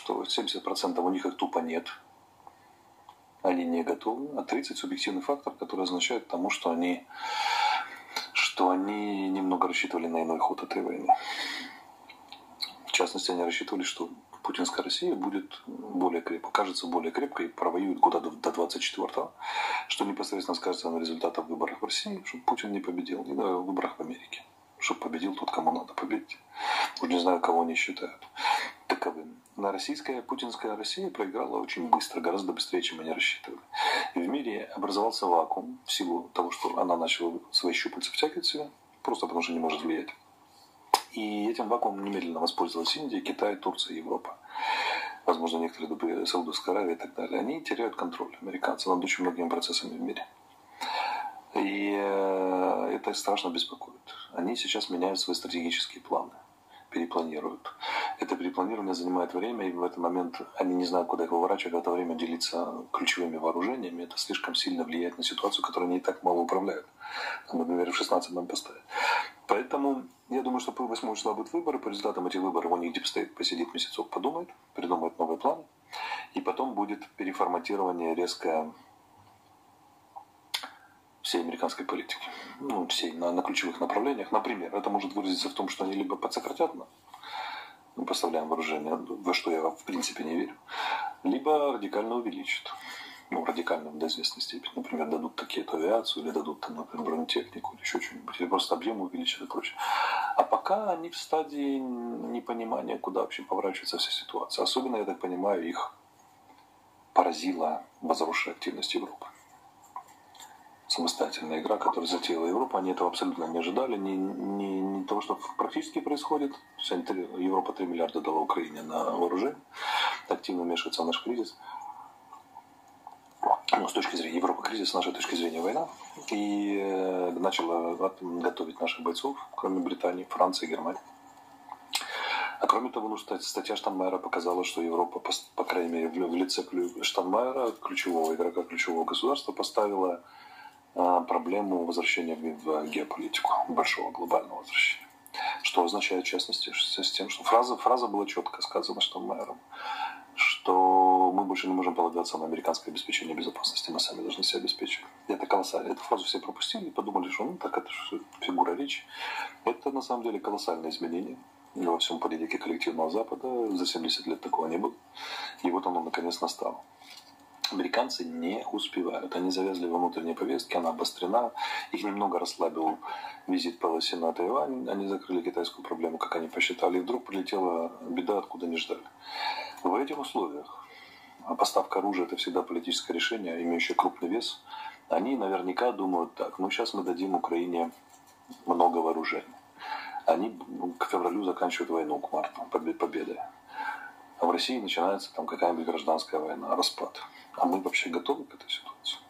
что 70% у них их тупо нет, они не готовы, а 30% субъективный фактор, который означает тому, что они немного рассчитывали на иной ход этой войны. В частности, они рассчитывали, что путинская Россия будет более крепко, кажется более крепкой, провоюет года до 24-го, что непосредственно скажется на результатах выборов в России, чтобы Путин не победил, и на выборах в Америке, чтобы победил тот, кому надо победить. Уж не знаю, кого они считают таковым. На путинская Россия проиграла очень быстро, гораздо быстрее, чем они рассчитывали. И в мире образовался вакуум в силу того, что она начала свои щупальца втягивать в себя, просто потому что не может влиять. И этим вакуумом немедленно воспользовалась Индия, Китай, Турция, Европа. Возможно, некоторые Саудовская Аравия и так далее. Они теряют контроль, американцы, над очень многими процессами в мире. И это страшно беспокоит. Они сейчас меняют свои стратегические планы, перепланируют. Это перепланирование занимает время, и в этот момент они не знают, куда их выворачивать. В это время делиться ключевыми вооружениями, это слишком сильно влияет на ситуацию, которую они и так мало управляют. Например, в 16 нам поставят. Поэтому я думаю, что 8 числа будут выборы. По результатам этих выборов у них дипстейт посидит месяцок, подумает, придумает новый план. И потом будет переформатирование резкое всей американской политики. Всей на ключевых направлениях. Например, это может выразиться в том, что они либо подсократят поставляем вооружение, во что я в принципе не верю, либо радикально увеличат. Радикально до известной степени. Например, дадут такие-то авиацию, или дадут, например, бронетехнику, или еще что-нибудь, или просто объем увеличат и прочее. А пока они в стадии непонимания, куда вообще поворачивается вся ситуация. Особенно, я так понимаю, их поразила возросшая активность Европы. Самостоятельная игра, которую затеяла Европа, они этого абсолютно не ожидали, не того, что практически происходит. Европа 3 миллиарда дала Украине на вооружение, активно вмешивается в наш кризис. С точки зрения Европы кризис, с нашей точки зрения война. И начала готовить наших бойцов, кроме Британии, Франции, Германии. А кроме того, статья Штайнмайера показала, что Европа, по крайней мере, в лице Штайнмайера, ключевого игрока, ключевого государства, поставила проблему возвращения в геополитику, большого глобального возвращения. Что означает, в частности, с тем, что фраза была четко сказана Штайнмайером, что мы больше не можем полагаться на американское обеспечение безопасности, мы сами должны себя обеспечивать. Это колоссально. Эту фразу все пропустили и подумали, что так это же фигура речи. Это на самом деле колоссальное изменение во всем политике коллективного Запада. За 70 лет такого не было. И вот оно наконец настало. Американцы не успевают. Они завязли во внутренней повестке, она обострена. Их немного расслабил визит Пелоси на Тайвань. Они закрыли китайскую проблему, как они посчитали. И вдруг прилетела беда, откуда не ждали. В этих условиях, поставка оружия – это всегда политическое решение, имеющее крупный вес, они наверняка думают так, сейчас мы дадим Украине много вооружений. Они к февралю заканчивают войну, к марту, победой. А в России начинается какая-нибудь гражданская война, распад. А мы вообще готовы к этой ситуации?